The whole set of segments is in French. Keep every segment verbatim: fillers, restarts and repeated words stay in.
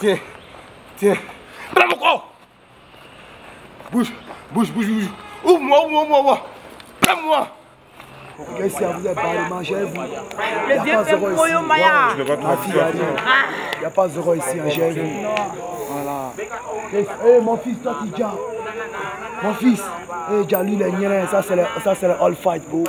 Tiens, tiens. Prends mon corps. Bouge, bouge, bouge, bouge. Ouvre-moi, ouvre-moi, ouvre-moi. Prends-moi. Regarde ici, vous êtes barré, mangez-vous. Le vieux fait Moyo Maya. Ma fille a rien. Il n'y a pas zéro ici, mangez-vous. Voilà. Eh, mon fils, toi, tu dis. Mon fils. Eh, Dia, lui, il est nien. Ça, c'est le, ça, c'est le all fight, bro.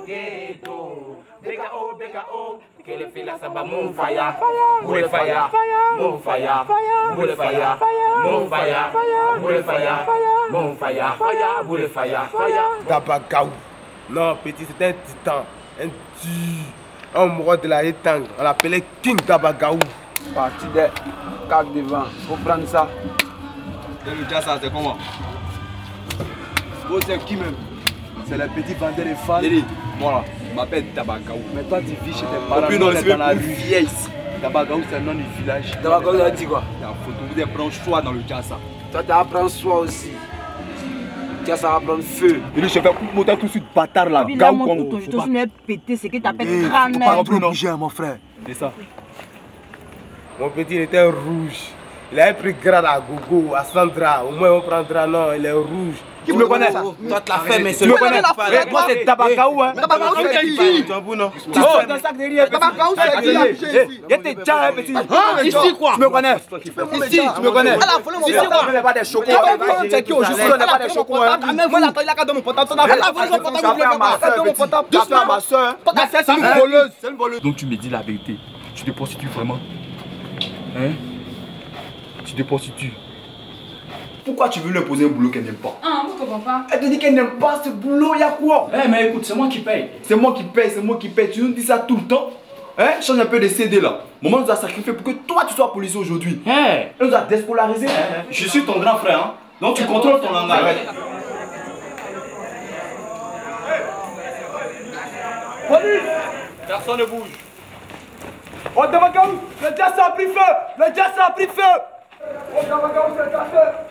Que les filles là ça va mon fire, boule fire, mon fire, boule fire, mon fire, boule fire, mon fire, boule fire, fire. Tabagaou. Non petit c'était un titan, un dieu, un roi de la étang. On l'appelait King Tabagaou. Parti des quatre devant, faut prendre ça. Et le jazz ça c'est comment? Oh c'est qui même? C'est le petit vendeur de fans. Voilà, je m'appelle Tabagaou. Mais toi tu vis chez tes parents, puis non, on est c'est dans la plus rue. vieille ici. Tabagaou c'est le nom du village. Tabagaou ça dit quoi? La photo, vous êtes prendre choix dans le jazz ça. Toi tu vas prendre soin aussi. Tiens, ça va prendre feu. Et lui, je fais monter tout de suite bâtard là. Puis là, mon tout, je te suis pété, c'est que t'appelles crâne. Pas plus bouger, mon frère. C'est ça. Mon petit il était rouge. Il avait pris grade à Gogo, à Sandra. Au moins on prendra, non, il est rouge. Qui me connaît? Toi, tu l'as fait, mais Tu me connais? Moi, c'est Tabagaou, hein. Tabagaou, c'est qui? Tu as vu, non? Tu sors dans le sac derrière. Tabagaou, c'est qui? Il y a tes déjà, hein, petit. Ici quoi? Tu me connais? Ici, tu me connais? Ici, on n'est pas des chocos. C'est qui aujourd'hui? On n'est pas des chocos, hein. Moi, là, il a qu'à donner mon portable. Il a volé mon portable. Il a donné mon portable. Doucement, ma soeur. C'est une voleuse. C'est une voleuse. Donc tu me dis la vérité. Tu te prostitues vraiment? Hein? Tu te prostitues? Pourquoi tu veux lui imposer un boulot qu'elle n'aime pas? Ah, vous comprenez pas? Elle te dit qu'elle n'aime pas ce boulot, y'a quoi? Eh mais écoute, c'est moi qui paye. C'est moi qui paye, c'est moi qui paye. Tu nous dis ça tout le temps? Hein? Change un peu de C D là. Maman nous a sacrifié pour que toi tu sois policier aujourd'hui. Eh, Elle nous a déscolarisé. je suis ton grand frère, hein? Donc tu contrôles ton langage. Police! Personne ne bouge. Oh Tabagaou, le jazz a pris feu! Le jazz a pris feu! Oh Tabagaou, c'est le jazz!